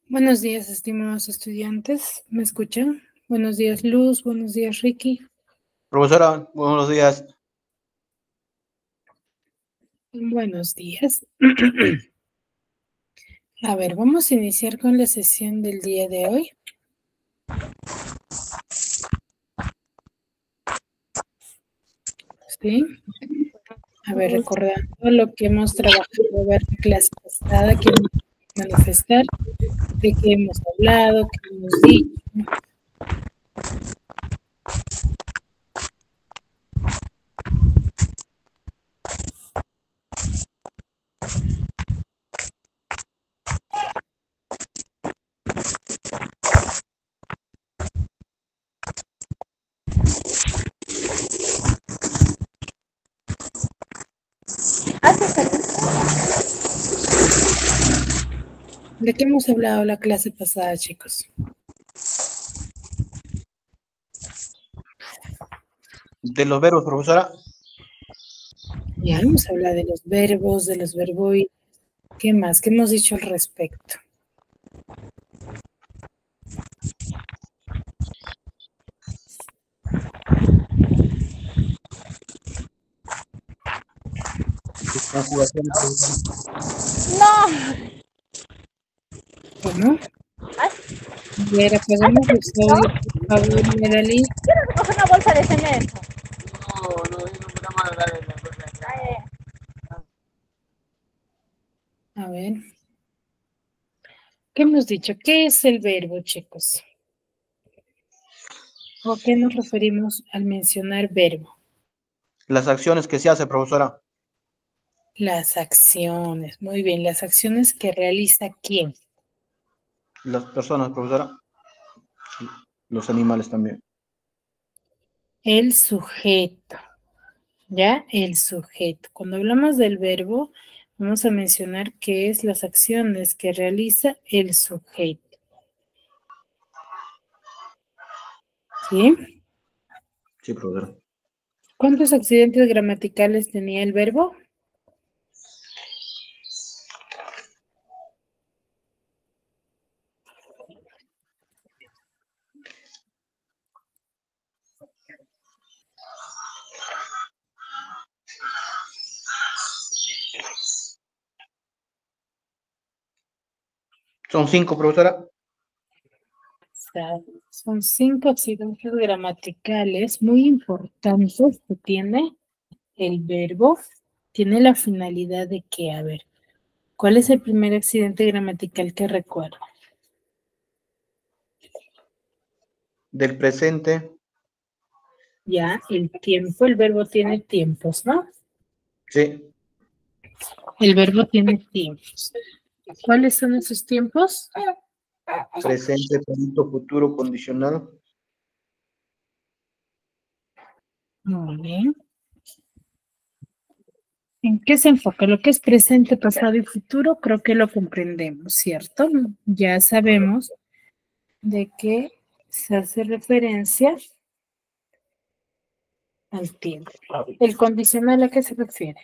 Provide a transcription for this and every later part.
Buenos días, estimados estudiantes. ¿Me escuchan? Buenos días, Luz. Buenos días, Ricky. Profesora, buenos días. Buenos días. A ver, vamos a iniciar con la sesión del día de hoy. ¿Sí? A ver, recordando lo que hemos trabajado en la clase pasada, que hemos manifestar, de qué hemos hablado, qué hemos dicho. ¿De qué hemos hablado la clase pasada, chicos? De los verbos, profesora. Ya hemos hablado de los verboides. ¿Qué más? ¿Qué hemos dicho al respecto? Conjugaciones, profesora. No. ¿Cómo? A ver, apagamos los audios, por favor, Merali. Quiero recoger una bolsa de cemento. A ver. ¿Qué hemos dicho? ¿Qué es el verbo, chicos? ¿O a qué nos referimos al mencionar verbo? Las acciones que se hace, profesora. Las acciones. Muy bien, las acciones que realiza quién. Las personas, profesora. Los animales también. El sujeto. ¿Ya? El sujeto. Cuando hablamos del verbo, vamos a mencionar qué es las acciones que realiza el sujeto. ¿Sí? Sí, profesora. ¿Cuántos accidentes gramaticales tenía el verbo? Son 5, profesora. Son 5 accidentes gramaticales muy importantes que tiene el verbo. Tiene la finalidad de que, a ver, ¿cuál es el primer accidente gramatical que recuerdo? Del presente. Ya, el tiempo, el verbo tiene tiempos, ¿no? Sí. El verbo tiene tiempos. ¿Cuáles son esos tiempos? Presente, momento, futuro, condicional. Muy bien. ¿En qué se enfoca? Lo que es presente, pasado y futuro, creo que lo comprendemos, ¿cierto? Ya sabemos de que se hace referencia al tiempo. ¿El condicional a qué se refiere?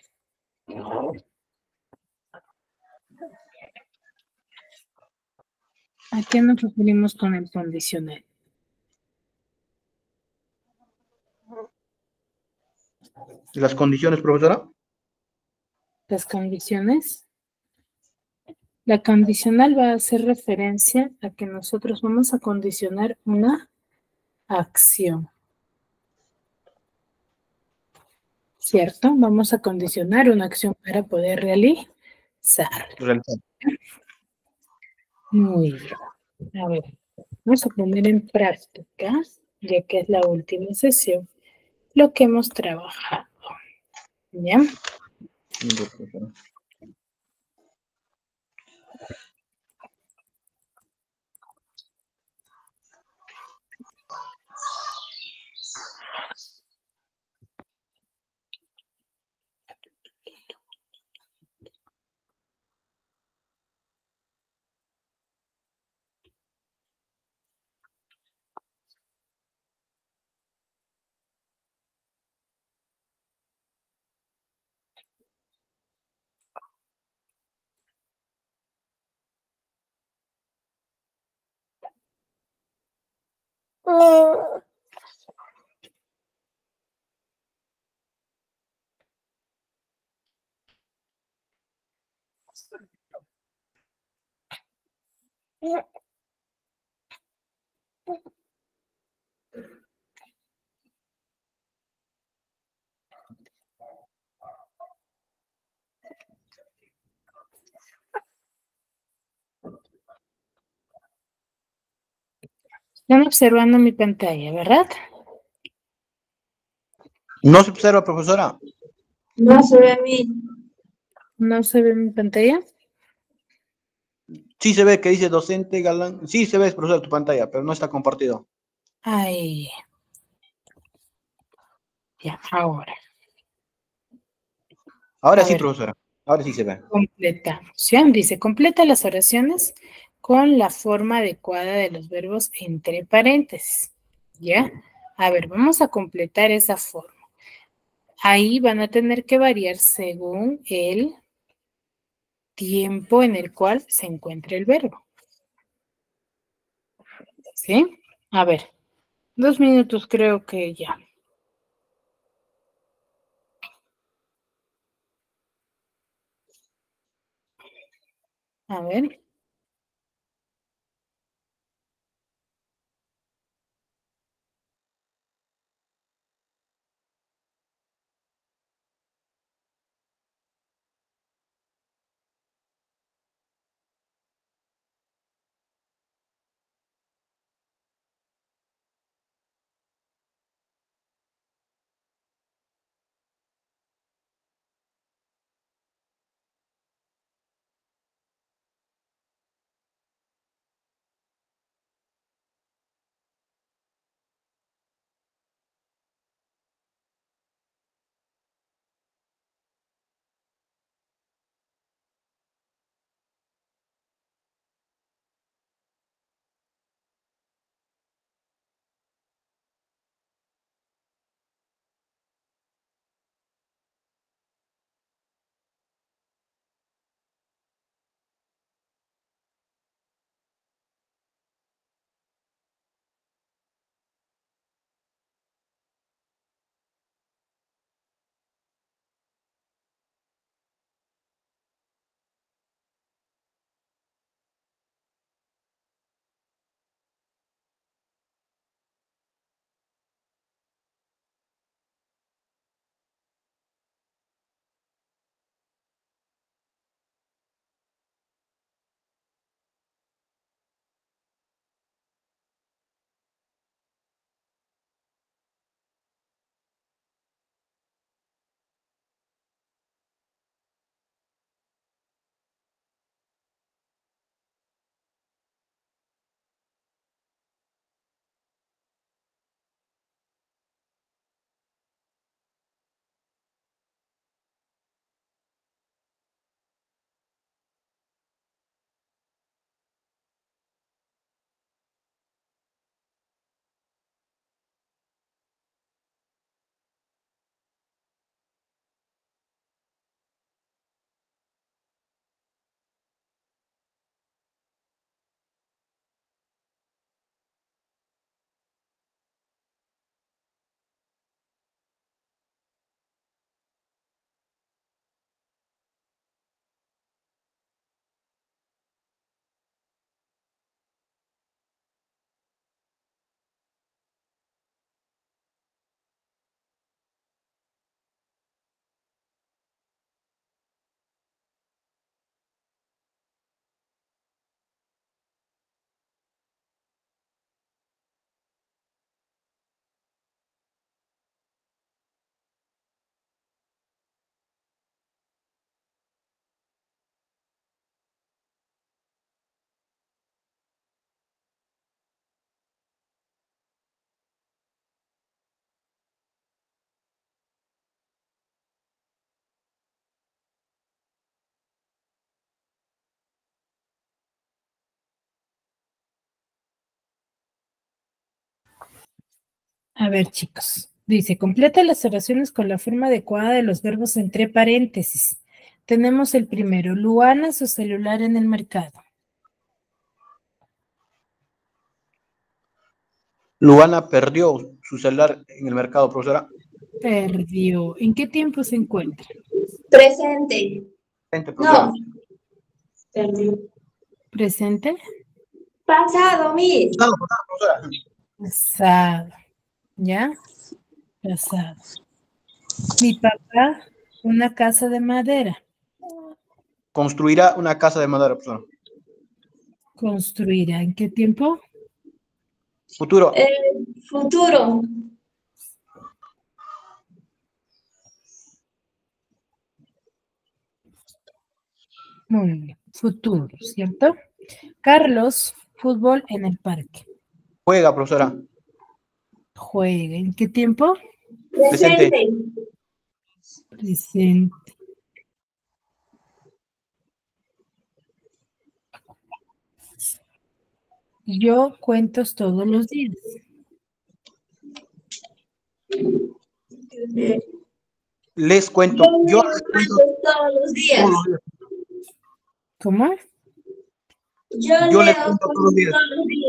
¿A qué nos referimos con el condicional? Las condiciones, profesora. Las condiciones. La condicional va a hacer referencia a que nosotros vamos a condicionar una acción, ¿cierto? Vamos a condicionar una acción para poder realizar. Realizar. Muy bien. A ver, vamos a poner en práctica, ya que es la última sesión, lo que hemos trabajado. ¿Ya? Lindo, profesora. Están observando mi pantalla, ¿verdad? No se observa, profesora. No se ve a mí. ¿No se ve mi pantalla? Sí se ve que dice docente Galán. Sí se ve, profesora, tu pantalla, pero no está compartido. Ay. Ya, ahora. Ahora A sí, ver. profesora. Ahora sí se ve. Completamos. ¿Ya? Dice, completa las oraciones con la forma adecuada de los verbos entre paréntesis. ¿Ya? A ver, vamos a completar esa forma. Ahí van a tener que variar según el tiempo en el cual se encuentra el verbo. ¿Sí? A ver, 2 minutos creo que ya. A ver. A ver, chicos. Dice, completa las oraciones con la forma adecuada de los verbos entre paréntesis. Tenemos el primero, Luana, su celular en el mercado. Luana perdió su celular en el mercado, profesora. Perdió. ¿En qué tiempo se encuentra? Presente. Presente, profesora. No. Perdió. ¿Presente? Pasado, Miss. Pasado, profesora. Pasado. ¿Ya? Pasado. Mi papá, una casa de madera. Construirá una casa de madera, profesora. Construirá. ¿En qué tiempo? Futuro. Futuro. Muy bien. Futuro, ¿cierto? Carlos, fútbol en el parque. Juega, profesora. Juega. ¿En qué tiempo? Presente. Presente. Yo cuentos todos los días. Les cuento. Yo les cuento todos los días. todos los días. ¿Cómo? Yo les cuento todos los días.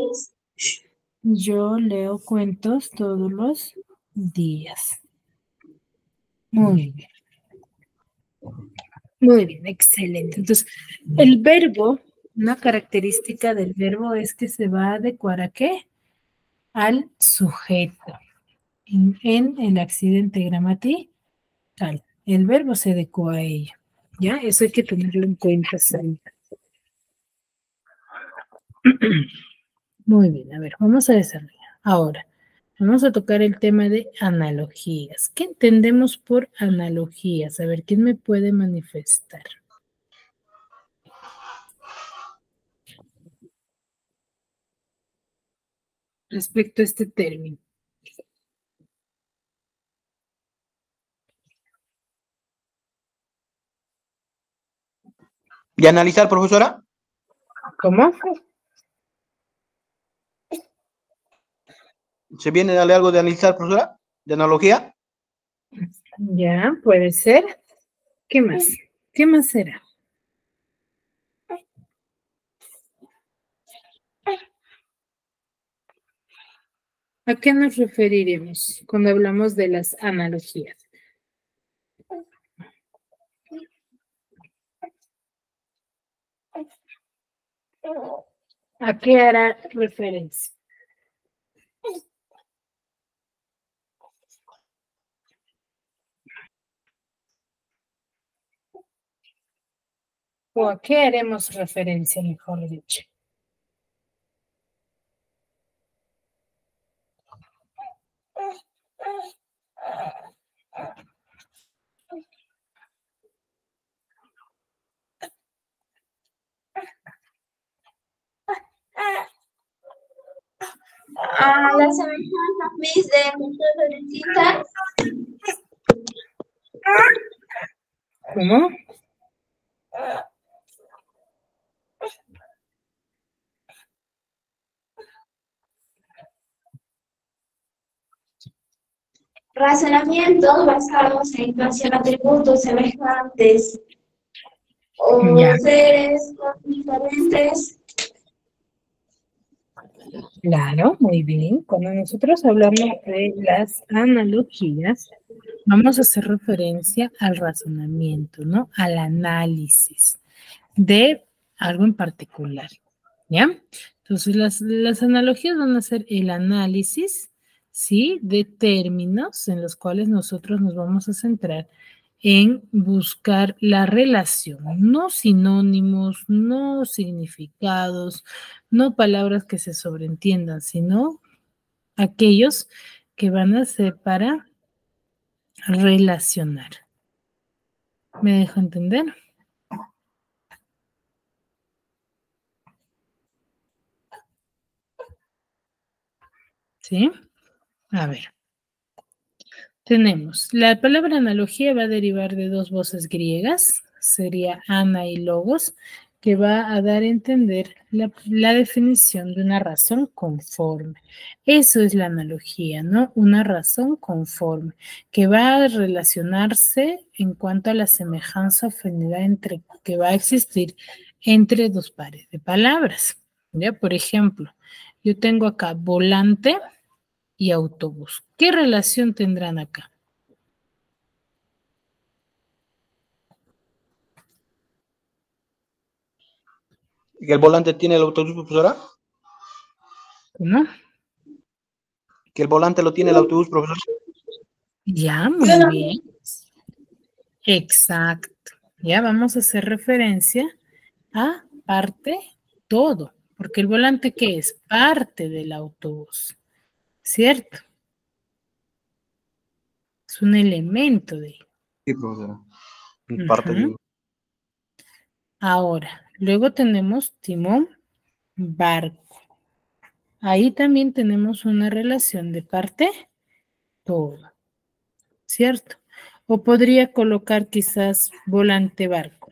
Yo leo cuentos todos los días. Muy bien. Muy bien, excelente. Entonces, el verbo, una característica del verbo es que se va a adecuar ¿a qué? Al sujeto. En el accidente gramatical, el verbo se adecua a ello. ¿Ya? Eso hay que tenerlo en cuenta siempre. Muy bien, a ver, vamos a desarrollar. Ahora, vamos a tocar el tema de analogías. ¿Qué entendemos por analogías? A ver, ¿quién me puede manifestar? Respecto a este término. ¿Y analizar, profesora? ¿Cómo? ¿Se viene a darle algo de analizar, profesora? ¿De analogía? Ya, puede ser. ¿Qué más? ¿Qué más será? ¿A qué nos referiremos cuando hablamos de las analogías? ¿A qué hará referencia? ¿O a qué haremos referencia, mejor dicho? A las semejanzas, Miss, de muchas distintas. ¿Cómo? Razonamientos basados en situación atributos semejantes o Ya. seres diferentes. Claro, muy bien. Cuando nosotros hablamos de las analogías, vamos a hacer referencia al razonamiento, ¿no? Al análisis de algo en particular, ¿ya? Entonces, las analogías van a ser el análisis, ¿sí? De términos en los cuales nosotros nos vamos a centrar en buscar la relación, no sinónimos, no significados, no palabras que se sobreentiendan, sino aquellos que van a ser para relacionar. ¿Me dejo entender? ¿Sí? A ver. Tenemos, la palabra analogía va a derivar de dos voces griegas, sería ana y logos, que va a dar a entender la definición de una razón conforme. Eso es la analogía, ¿no? Una razón conforme, que va a relacionarse en cuanto a la semejanza o afinidad que va a existir entre dos pares de palabras. ¿Ya? Por ejemplo, yo tengo acá volante y autobús. ¿Qué relación tendrán acá? ¿Y el volante tiene el autobús, profesora? ¿No? ¿Que el volante lo tiene el autobús, profesor? Ya, Yo muy no. bien. Exacto. Ya vamos a hacer referencia a parte todo, porque el volante, ¿qué es? Parte del autobús, ¿cierto? Es un elemento de... Sí, profesora. Parte Ujú. de... Ahora, luego tenemos timón, barco. Ahí también tenemos una relación de parte todo, ¿cierto? O podría colocar quizás volante barco.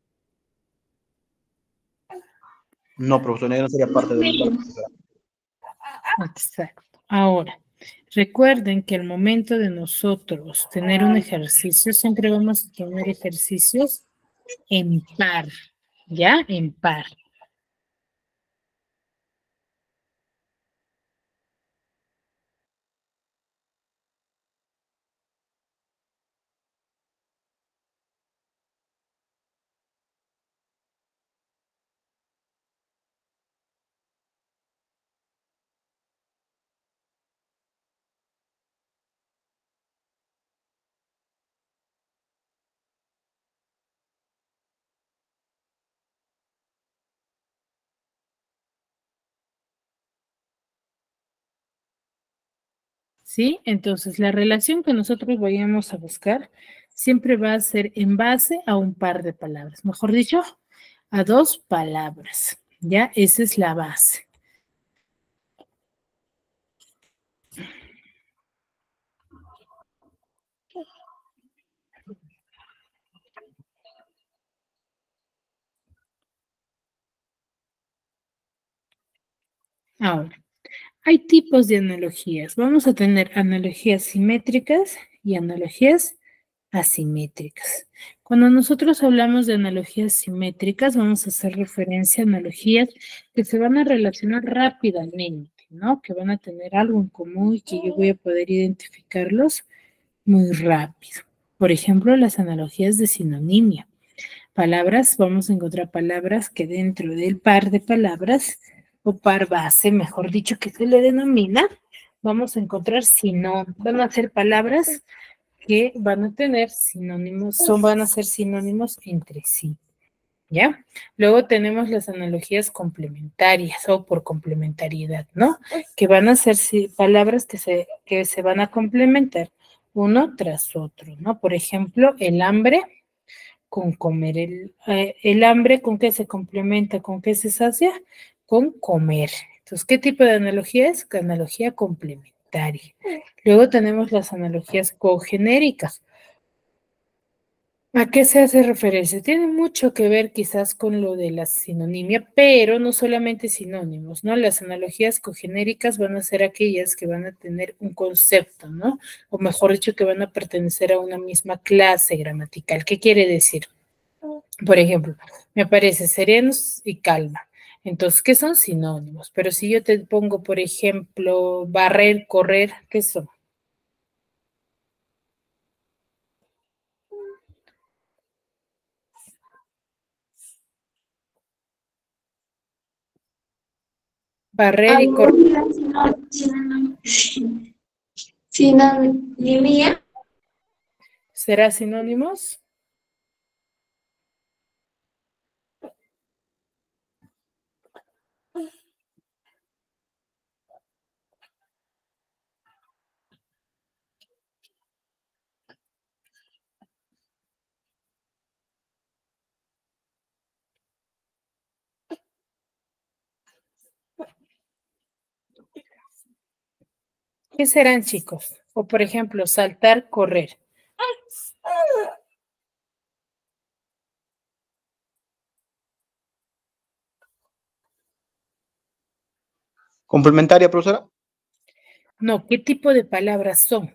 No, profesora, no sería parte del barco, profesora. Exacto. Ahora, recuerden que al momento de nosotros tener un ejercicio, siempre vamos a tener ejercicios en par, ¿ya? En par. ¿Sí? Entonces, la relación que nosotros vayamos a buscar siempre va a ser en base a un par de palabras. Mejor dicho, a dos palabras. ¿Ya? Esa es la base. Ahora, hay tipos de analogías. Vamos a tener analogías simétricas y analogías asimétricas. Cuando nosotros hablamos de analogías simétricas, vamos a hacer referencia a analogías que se van a relacionar rápidamente, ¿no? Que van a tener algo en común y que yo voy a poder identificarlos muy rápido. Por ejemplo, las analogías de sinonimia. Palabras, vamos a encontrar palabras que dentro del par de palabras o par base, mejor dicho, que se le denomina, vamos a encontrar van a ser palabras que van a tener sinónimos, van a ser sinónimos entre sí, ¿ya? Luego tenemos las analogías complementarias o por complementariedad, ¿no? Que van a ser palabras que se van a complementar uno tras otro, ¿no? Por ejemplo, el hambre con comer. El hambre, ¿con qué se complementa? ¿Con qué se sacia? Con comer. Entonces, ¿qué tipo de analogía es? Analogía complementaria. Luego tenemos las analogías cogenéricas. ¿A qué se hace referencia? Tiene mucho que ver quizás con lo de la sinonimia, pero no solamente sinónimos, ¿no? Las analogías cogenéricas van a ser aquellas que van a tener un concepto, ¿no? O mejor dicho, que van a pertenecer a una misma clase gramatical. ¿Qué quiere decir? Por ejemplo, me aparece serenos y calma. Entonces, ¿qué son sinónimos? Pero si yo te pongo, por ejemplo, barrer, correr, ¿qué son? Barrer y correr. Alguna sinonimia. ¿Será sinónimos? ¿Qué serán, chicos? O, por ejemplo, saltar, correr. ¿Complementaria, profesora? No, ¿qué tipo de palabras son?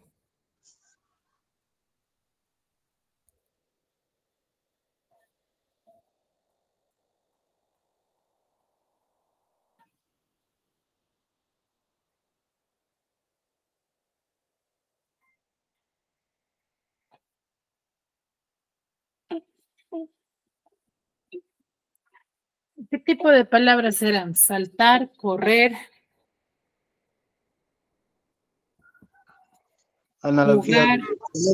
¿Qué tipo de palabras eran? Saltar, correr, Analogía. jugar.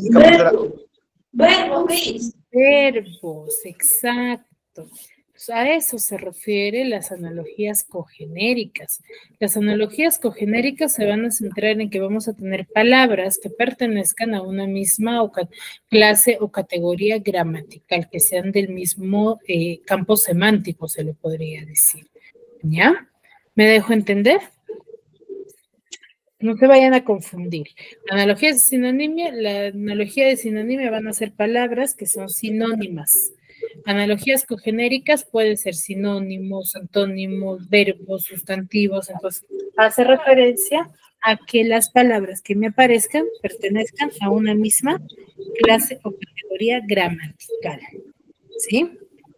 Verbo, Miss. Verbos, exacto. Pues a eso se refiere las analogías cogenéricas. Las analogías cogenéricas se van a centrar en que vamos a tener palabras que pertenezcan a una misma clase o categoría gramatical, que sean del mismo campo semántico, se le podría decir. ¿Ya? ¿Me dejo entender? No se vayan a confundir. Analogías de sinonimia, la analogía de sinonimia van a ser palabras que son sinónimas. Analogías cogenéricas pueden ser sinónimos, antónimos, verbos, sustantivos. Entonces, hace referencia a que las palabras que me aparezcan pertenezcan a una misma clase o categoría gramatical. ¿Sí?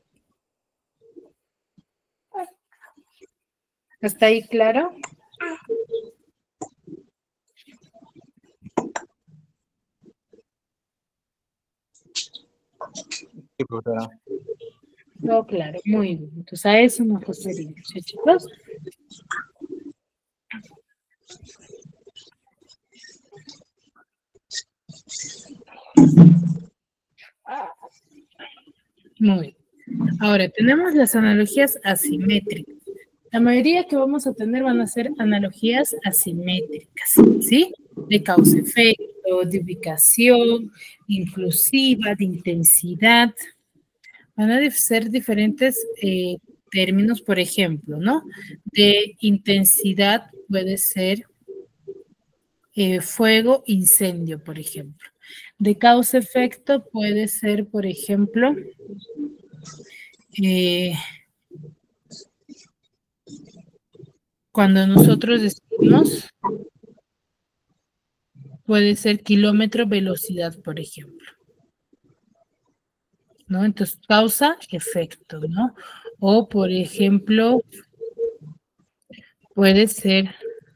¿Está ahí claro? Sí, profesora. No, claro, muy bien. Entonces, a eso nos referimos, ¿sí, chicos? Muy bien. Ahora, tenemos las analogías asimétricas. La mayoría que vamos a tener van a ser analogías asimétricas, ¿sí? De causa-efecto, de ubicación, inclusiva, de intensidad. Van a ser diferentes términos, por ejemplo, ¿no? De intensidad puede ser fuego, incendio, por ejemplo. De causa-efecto puede ser, por ejemplo, cuando nosotros decimos, puede ser kilómetro, velocidad, por ejemplo. ¿No? Entonces, causa, efecto, ¿no? O, por ejemplo, puede ser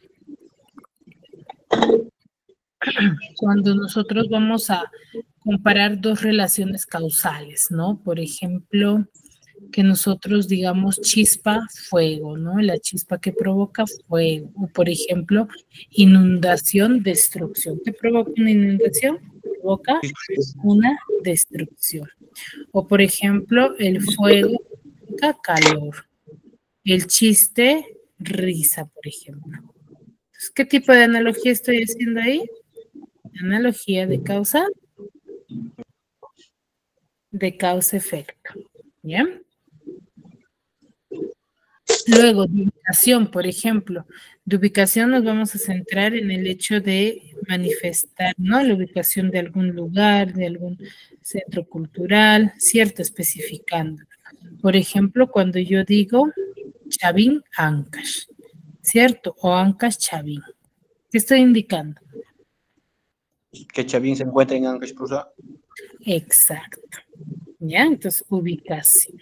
cuando nosotros vamos a comparar dos relaciones causales, ¿no? Por ejemplo, que nosotros digamos chispa, fuego, ¿no? La chispa que provoca fuego. O, por ejemplo, inundación, destrucción. ¿Qué provoca una inundación? Provoca una destrucción. O, por ejemplo, el fuego provoca calor. El chiste, risa, por ejemplo. Entonces, ¿qué tipo de analogía estoy haciendo ahí? Analogía de causa-efecto. ¿Ya? Luego, de ubicación, por ejemplo. De ubicación nos vamos a centrar en el hecho de manifestar, ¿no? La ubicación de algún lugar, de algún centro cultural, ¿cierto? Especificando. Por ejemplo, cuando yo digo Chavín, Ancash, ¿cierto? O Ancash, Chavín. ¿Qué estoy indicando? Que Chavín se encuentra en Ancash, profesora. Exacto. ¿Ya? Entonces, ubicación.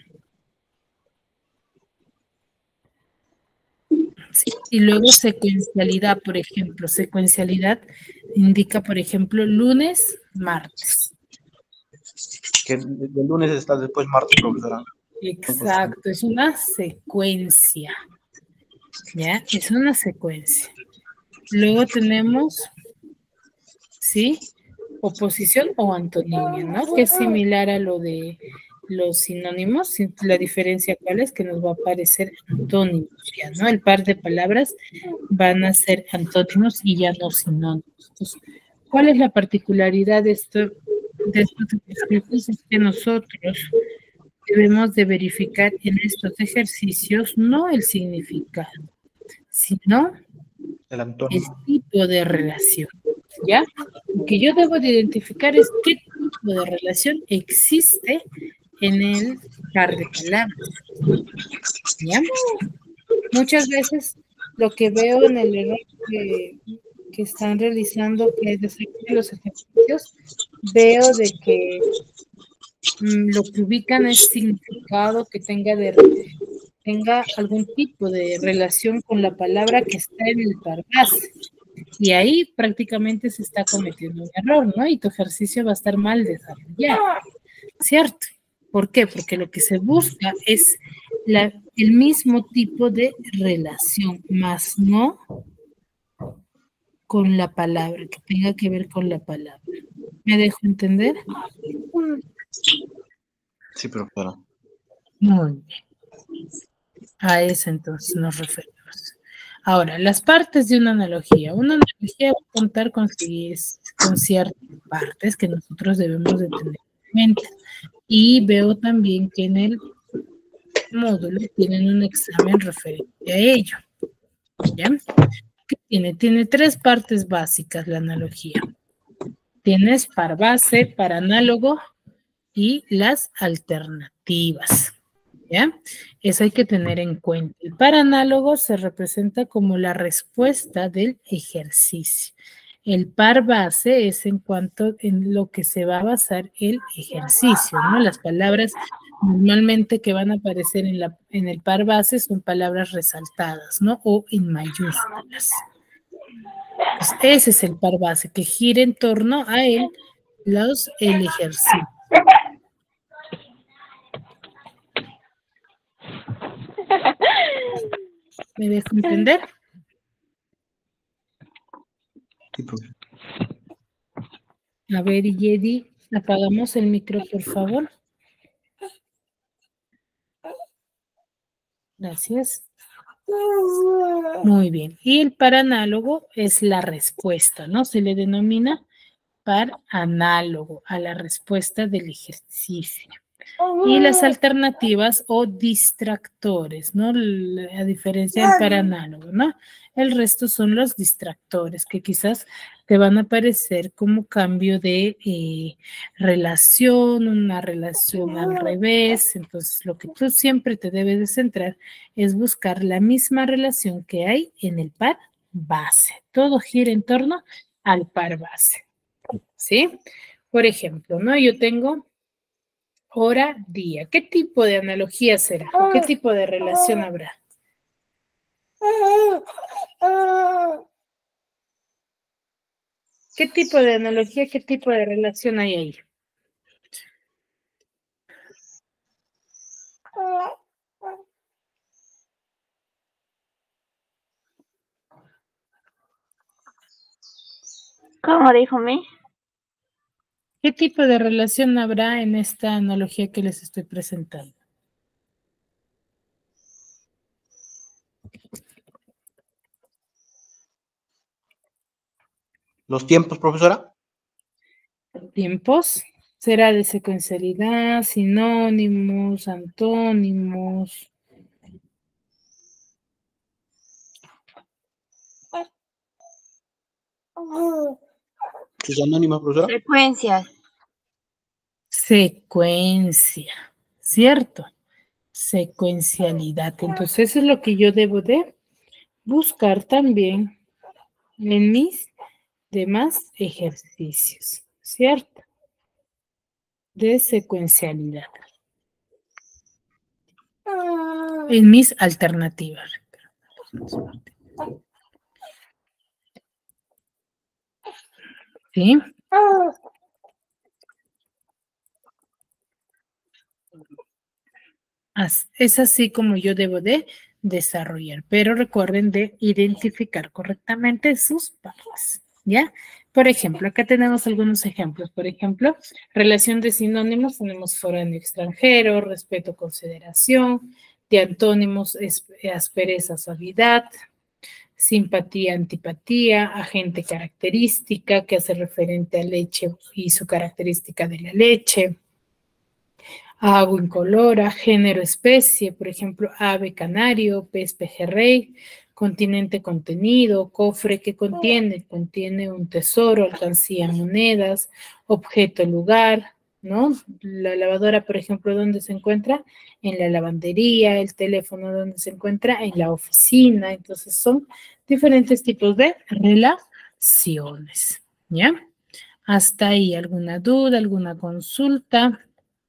Sí. Y luego secuencialidad, por ejemplo. Secuencialidad indica, por ejemplo, lunes, martes. Que el lunes está después martes, profesora. Exacto, es una secuencia. ¿Ya? Es una secuencia. Luego tenemos, ¿sí? Oposición o antonimia, ¿no? Que es similar a lo de los sinónimos. La diferencia cuál es que nos va a aparecer antónimos, ya, ¿no? El par de palabras van a ser antónimos y ya no sinónimos. Entonces, ¿cuál es la particularidad de estos ejercicios? Es que nosotros debemos de verificar en estos ejercicios no el significado, sino el tipo de relación, ¿ya? Lo que yo debo de identificar es qué tipo de relación existe en el par de palabras, ¿ya? Muchas veces lo que veo en el error que están realizando, que es de los ejercicios, veo de que lo que ubican es significado que tenga algún tipo de relación con la palabra que está en el par base. Y ahí prácticamente se está cometiendo un error, ¿no? Y tu ejercicio va a estar mal desarrollado, ¿cierto? ¿Por qué? Porque lo que se busca es el mismo tipo de relación, más no con la palabra, que tenga que ver con la palabra. ¿Me dejo entender? Sí, profesora. Muy bien. A eso entonces nos referimos. Ahora, las partes de una analogía. Una analogía va a contar con ciertas partes que nosotros debemos de tener en mente. Y veo también que en el módulo tienen un examen referente a ello. ¿Ya? ¿Qué tiene? Tiene 3 partes básicas la analogía. Tienes par base, par análogo y las alternativas. ¿Ya? Eso hay que tener en cuenta. El par análogo se representa como la respuesta del ejercicio. El par base es en cuanto en lo que se va a basar el ejercicio, ¿no? Las palabras normalmente que van a aparecer en el par base son palabras resaltadas, ¿no? O en mayúsculas. Pues ese es el par base, que gira en torno a el ejercicio. ¿Me dejo entender? Sí, profe. A ver, Yedi, apagamos el micro, por favor. Gracias. Muy bien. Y el par análogo es la respuesta, ¿no? Se le denomina par análogo a la respuesta del ejercicio. Y las alternativas o distractores, ¿no? A diferencia del par análogo, ¿no? El resto son los distractores que quizás te van a aparecer como cambio de relación, una relación al revés. Entonces, lo que tú siempre te debes de centrar es buscar la misma relación que hay en el par base. Todo gira en torno al par base, ¿sí? Por ejemplo, ¿no? Yo tengo hora, día. ¿Qué tipo de analogía será? ¿O qué tipo de relación habrá? ¿Qué tipo de analogía, qué tipo de relación hay ahí? ¿Cómo dijo mi? ¿Qué tipo de relación habrá en esta analogía que les estoy presentando? ¿Los tiempos, profesora? Tiempos. Será de secuencialidad, sinónimos, antónimos. ¿Sus anónimas, profesora? Frecuencias. Secuencia, ¿cierto? Secuencialidad. Entonces, eso es lo que yo debo de buscar también en mis demás ejercicios, ¿cierto? De secuencialidad. En mis alternativas. ¿Sí? Es así como yo debo de desarrollar, pero recuerden de identificar correctamente sus partes, ¿ya? Por ejemplo, acá tenemos algunos ejemplos. Por ejemplo, relación de sinónimos, tenemos foráneo extranjero, respeto, consideración, de antónimos, aspereza, suavidad, simpatía, antipatía, agente, característica, que hace referente a leche y su característica de la leche. Agua incolora, género, especie, por ejemplo, ave, canario, pez, pejerrey, continente, contenido, cofre, ¿qué contiene? Contiene un tesoro, alcancía, monedas, objeto, lugar, ¿no? La lavadora, por ejemplo, ¿dónde se encuentra? En la lavandería, el teléfono, ¿dónde se encuentra? En la oficina. Entonces, son diferentes tipos de relaciones, ¿ya? Hasta ahí, ¿alguna duda, alguna consulta?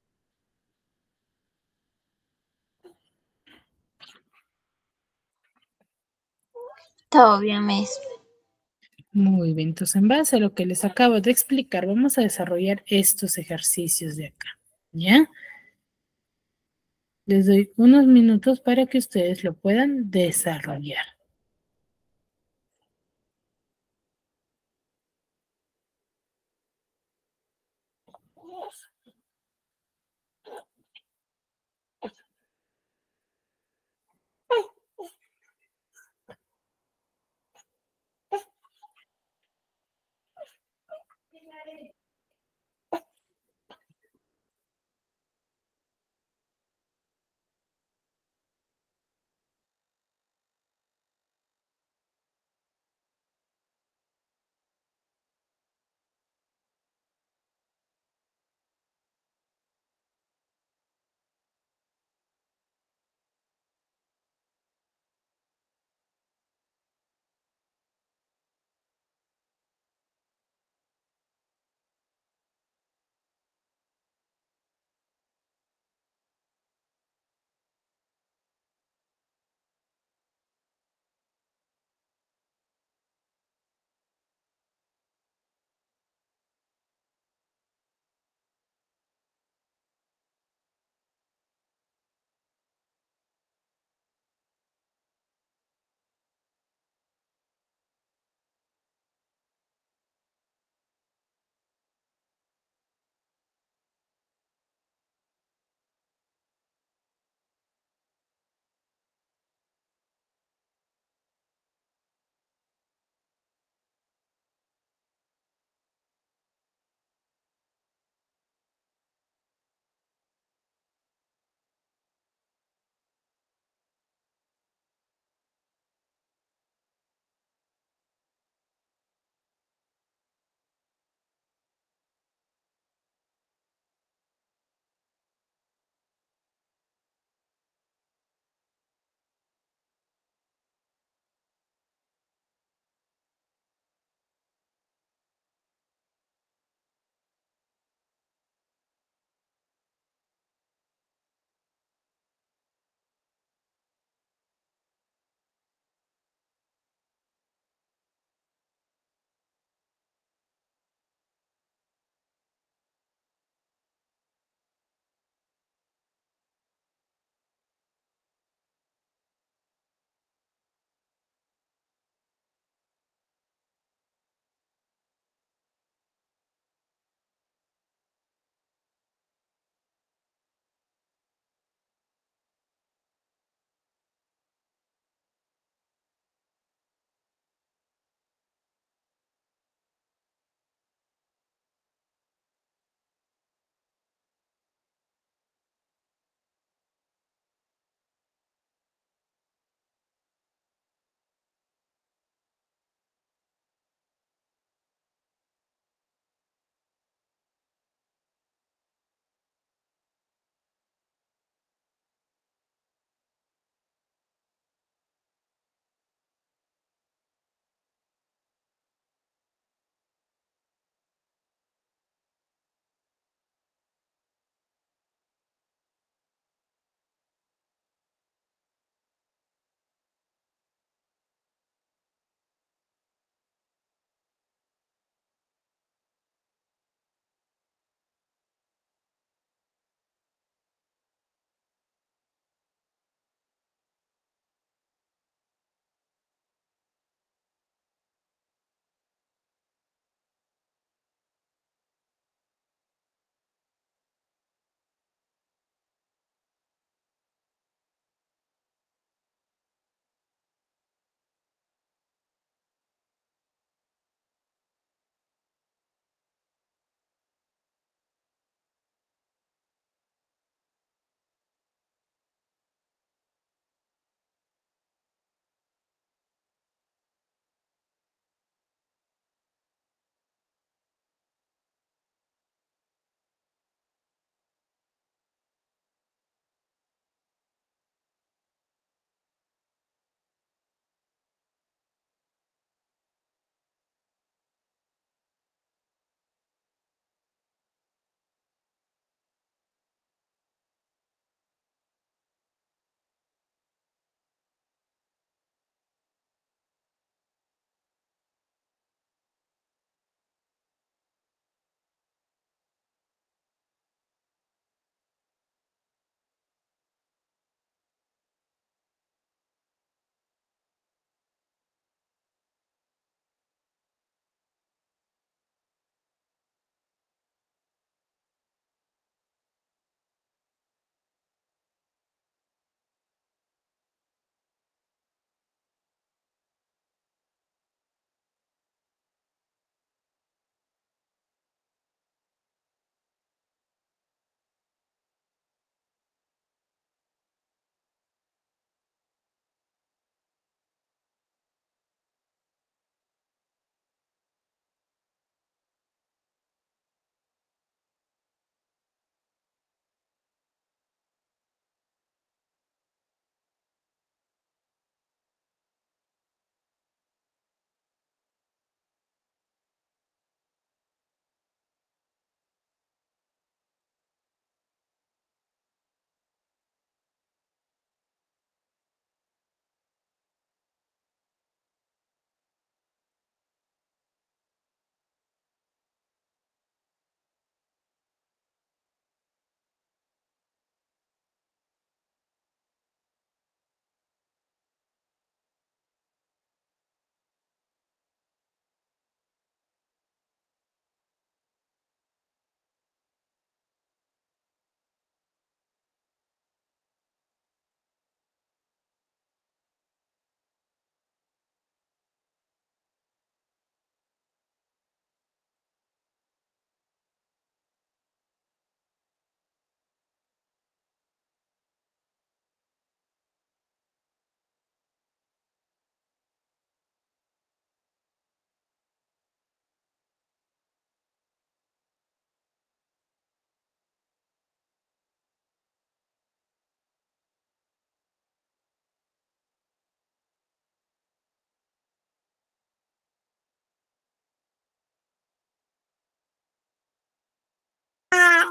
Todo bien, Miss. Muy bien, entonces en base a lo que les acabo de explicar, vamos a desarrollar estos ejercicios de acá, ¿ya? Les doy unos minutos para que ustedes lo puedan desarrollar.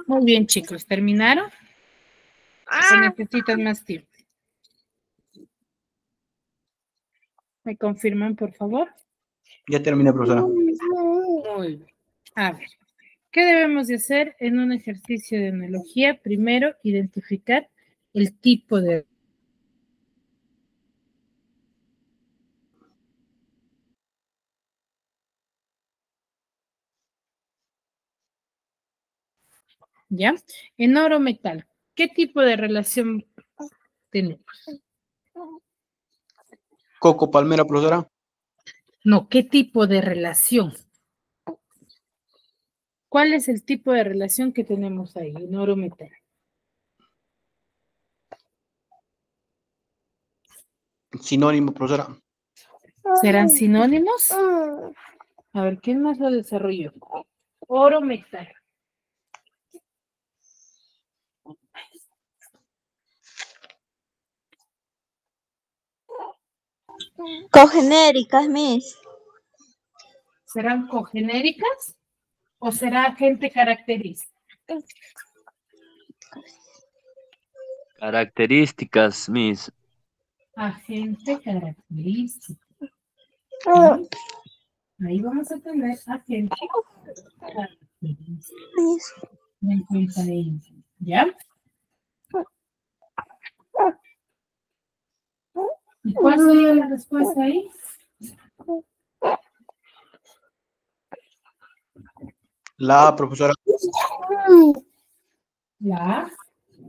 Muy bien, chicos, ¿terminaron? ¿O necesitan más tiempo? ¿Me confirman, por favor? Ya terminé, profesora. Muy bien. A ver, ¿qué debemos de hacer en un ejercicio de analogía? Primero, identificar el tipo de... ¿Ya? En oro metal, ¿qué tipo de relación tenemos? Coco, palmera, profesora. No, ¿qué tipo de relación? ¿Cuál es el tipo de relación que tenemos ahí en oro metal? Sinónimo, profesora. ¿Serán sinónimos? A ver, ¿quién más lo desarrolló? Oro metal. Cogenéricas, Miss. ¿Serán cogenéricas o será agente característico? Características, Miss. Agente característico. Ahí vamos a tener agente característico. Miss. Ten en cuenta ello. ¿Ya? ¿Y cuál sería la respuesta ahí? La A, profesora. La A.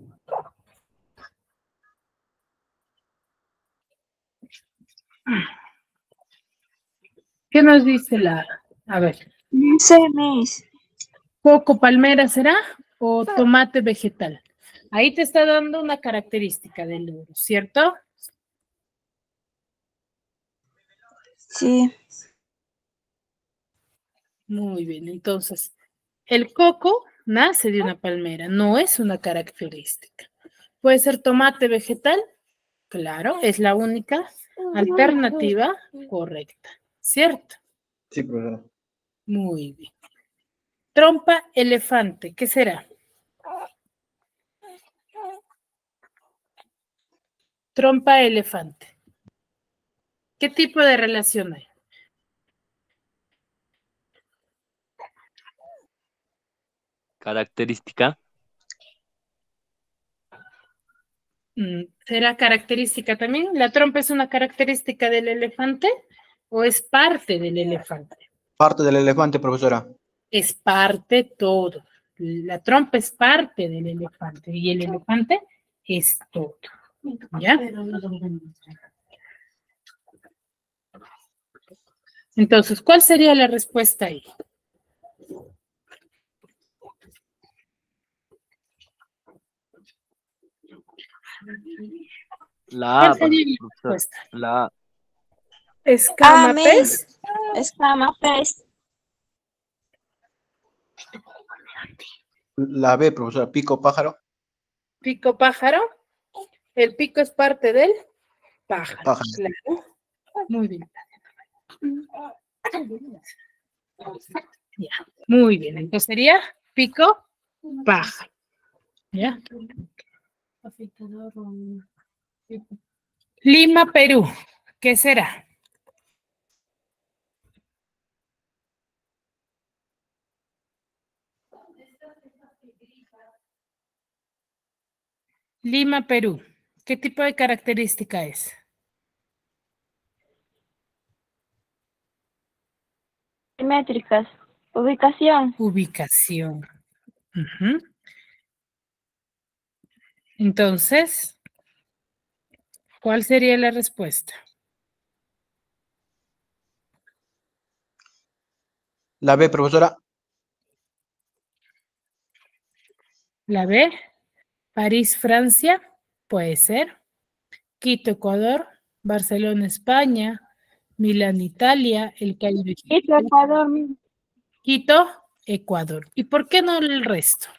¿Qué nos dice la A? A ver, No sé, Miss. ¿coco palmera será o tomate vegetal? Ahí te está dando una característica del oro, ¿cierto? Sí. Muy bien, entonces, el coco nace de una palmera, no es una característica. ¿Puede ser tomate vegetal? Claro, es la única alternativa correcta, ¿cierto? Sí, profesora. Muy bien. Trompa elefante, ¿qué será? Trompa elefante. ¿Qué tipo de relación hay? Característica. ¿Será característica también? ¿La trompa es una característica del elefante o es parte del elefante? Parte del elefante, profesora. Es parte todo. La trompa es parte del elefante y el elefante es todo. ¿Ya? Entonces, ¿cuál sería la respuesta ahí? La ¿Cuál A, sería la profesor. respuesta? La A. Ah, Escama Miss. pez, Escama, pez. La B, profesora. Pico, pájaro. pico pájaro. El pico es parte del pájaro. Pájaro. Claro. Muy bien. Ya. Muy bien. Entonces sería pico pájaro. ¿Ya? Lima, Perú. ¿Qué será? Lima, Perú. ¿Qué tipo de característica es? Simétricas. Ubicación. Ubicación. Ujú. Entonces, ¿cuál sería la respuesta? La B, profesora. La B, París, Francia, puede ser. Quito, Ecuador. Barcelona, España. Milán, Italia. El Cairo, Quito, Egipto. Ecuador, Miss. Quito, Ecuador. ¿Y por qué no el resto?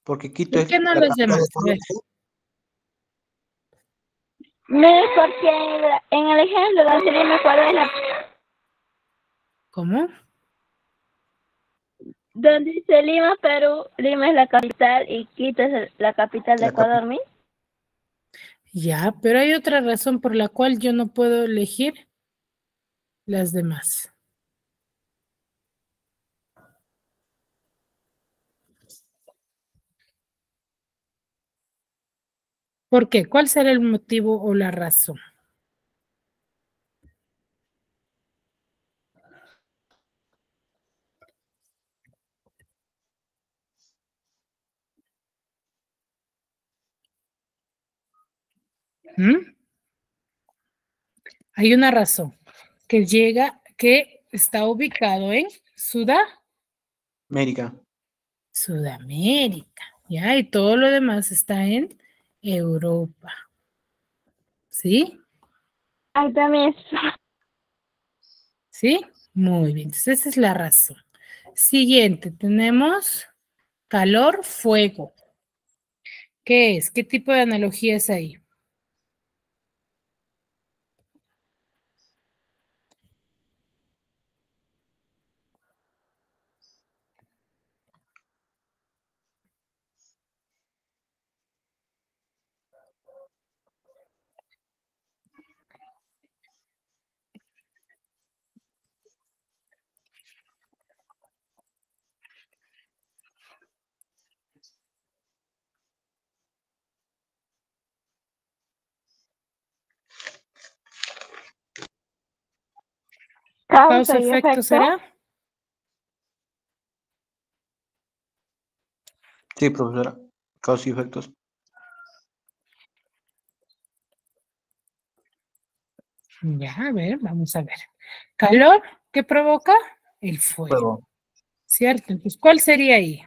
Porque Quito ¿Por es qué no la los capital demás? de A ver, Ecuador. Miss, porque en el ejemplo donde Lima, Ecuador es la... ¿cómo? Donde dice Lima, Perú, Lima es la capital y Quito es la capital de La Ecuador, capital. Miss. Ya, pero hay otra razón por la cual yo no puedo elegir las demás. ¿Por qué? ¿Cuál será el motivo o la razón? ¿Mm? Hay una razón que está ubicado en América. Sudamérica, ¿ya? Y todo lo demás está en Europa, ¿sí? Ahí también. ¿Sí? Muy bien, entonces esa es la razón. Siguiente, tenemos calor, fuego. ¿Qué es? ¿Qué tipo de analogía es ahí? ¿Causa Y efecto efecto. será? Sí, profesora. Causa y efectos. Ya, a ver, vamos a ver. Calor, ¿qué provoca? El fuego, Fuego. ¿cierto? Entonces, ¿cuál sería ahí?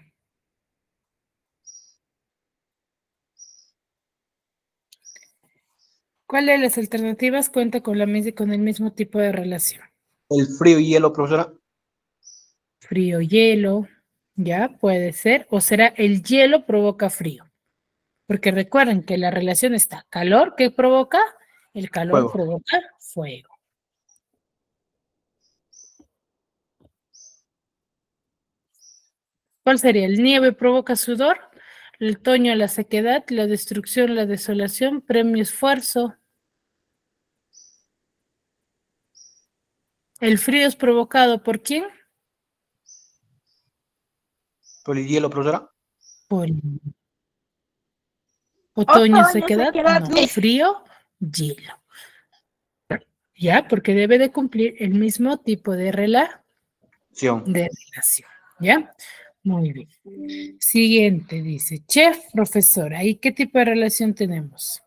¿Cuál de las alternativas cuenta con con el mismo tipo de relación? El frío y hielo, profesora. Frío, hielo, ya puede ser, o será el hielo provoca frío. Porque recuerden que la relación está calor, ¿qué provoca? El calor Fuego. provoca fuego. ¿Cuál sería? El nieve provoca sudor, el otoño la sequedad, la destrucción, la desolación, premio esfuerzo. ¿El frío es provocado por quién? Por el hielo, profesora. Por otoño, Otoño, sequedad, sequedad, no, Miss. frío, hielo. Ya, porque debe de cumplir el mismo tipo de relación. ¿Ya? Muy bien. Siguiente dice, chef, profesora, ¿y qué tipo de relación tenemos?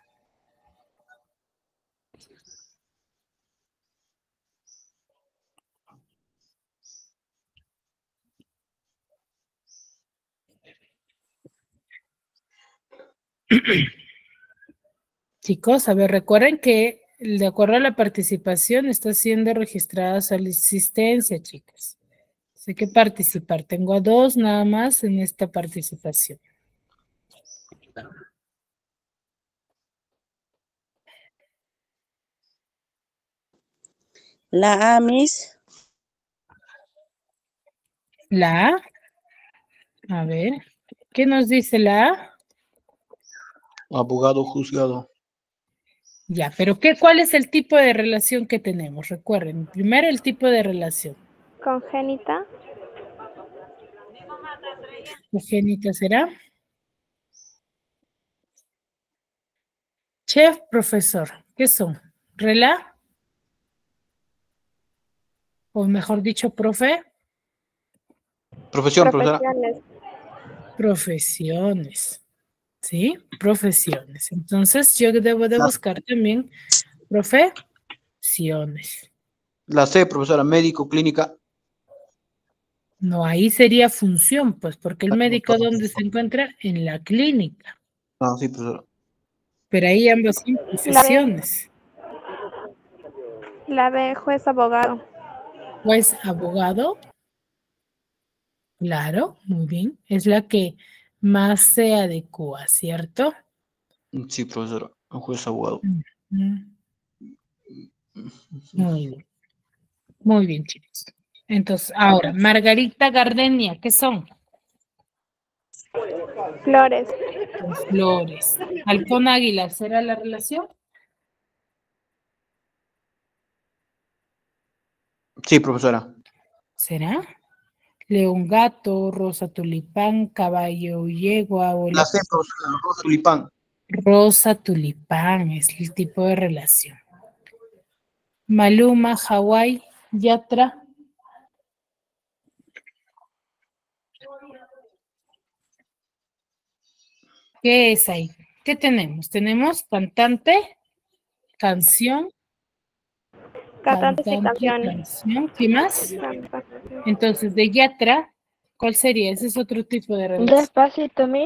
Chicos, a ver, recuerden que de acuerdo a la participación está siendo registrada su asistencia, chicas. Hay que participar. Tengo a 2 nada más en esta participación. La A, Miss. La a ver, ¿qué nos dice la A? Abogado, juzgado. Ya, pero ¿cuál es el tipo de relación que tenemos? Recuerden, primero el tipo de relación. Congénita. Congénita será. Chef, profesor, ¿qué son? ¿Rela? O mejor dicho, profe. Profesión, profesora. Profesiones. ¿Sí? Profesiones. Entonces yo debo de La, buscar también profesiones. la C, profesora. Médico, clínica. No, ahí sería función, pues, porque el Ah, no, médico, ¿dónde se encuentra? En la clínica. no, sí, profesora. Pero ahí ambas son profesiones. La B, juez abogado. Pues abogado, claro, muy bien. Es la que más se adecua, ¿cierto? Sí, profesora. Un juez abogado. Mm. Muy bien. Muy bien, chicos. Entonces, ahora, Margarita Gardenia, ¿qué son? Flores. Pues, flores. Halcón Águila, ¿será la relación? Sí, profesora. ¿Será? León Gato, Rosa Tulipán, Caballo Yegua o La C, profesora. Rosa Tulipán. Rosa Tulipán es el tipo de relación. Maluma, Hawái, Yatra. ¿Qué es ahí? ¿Qué tenemos? Tenemos cantante, canción, Cantantes y canciones. canción. ¿Qué más? Entonces, de Yatra, ¿cuál sería? Ese es otro tipo de relación. Despacito, mi.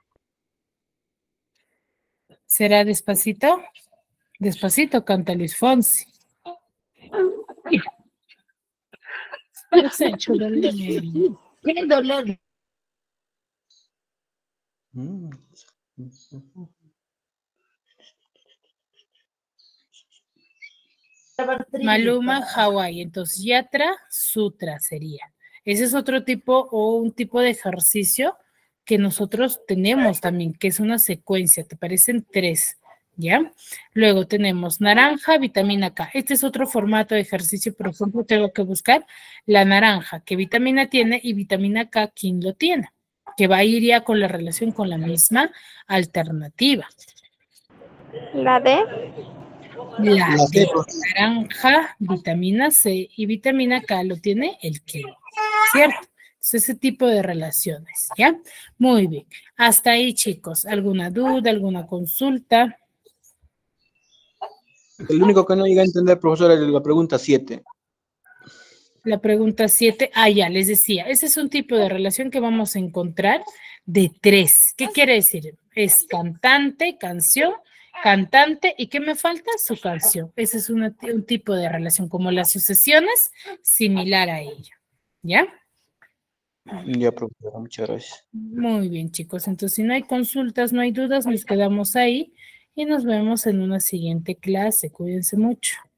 ¿Será Despacito? Despacito canta Luis Fonsi. No sé, ¿Qué dolor? Mm. Maluma, Hawái. Entonces, Yatra, Sutra sería. Ese es otro tipo o un tipo de ejercicio que nosotros tenemos también, que es una secuencia, te parecen 3, ¿ya? Luego tenemos naranja, vitamina K. Este es otro formato de ejercicio, por ejemplo, tengo que buscar la naranja, qué vitamina tiene y vitamina K, ¿quién lo tiene? Que va a ir ya con la relación con la misma alternativa. La D. La La C, D, profesora. naranja, vitamina C y vitamina K lo tiene el kilo, ¿cierto? Es ese tipo de relaciones, ¿ya? Muy bien. Hasta ahí, chicos. ¿Alguna duda, alguna consulta? El único que no llega a entender, profesora, es la pregunta 7. La pregunta 7, ya, les decía, ese es un tipo de relación que vamos a encontrar de 3. ¿Qué quiere decir? Es cantante, canción, cantante, ¿y qué me falta? Su canción. Ese es un tipo de relación, como las sucesiones, similar a ello. ¿Ya? Ya, profesora, muchas gracias. Muy bien, chicos. Entonces, si no hay consultas, no hay dudas, nos quedamos ahí y nos vemos en una siguiente clase. Cuídense mucho.